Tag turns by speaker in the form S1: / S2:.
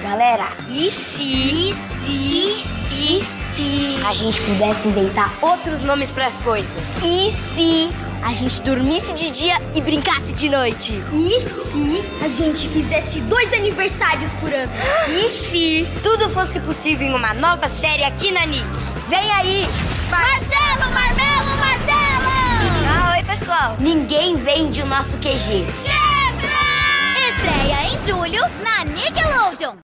S1: Galera, e se a gente pudesse inventar outros nomes pras coisas? E se a gente dormisse de dia e brincasse de noite?
S2: E se a gente fizesse 2 aniversários por ano?
S1: E se tudo fosse possível em uma nova série aqui na Nick? Vem aí!
S2: Marcelo, Marmelo, Marcelo!
S1: Ah, oi, pessoal! Ninguém vende o nosso QG.
S2: Estreia em julho na Nickelodeon.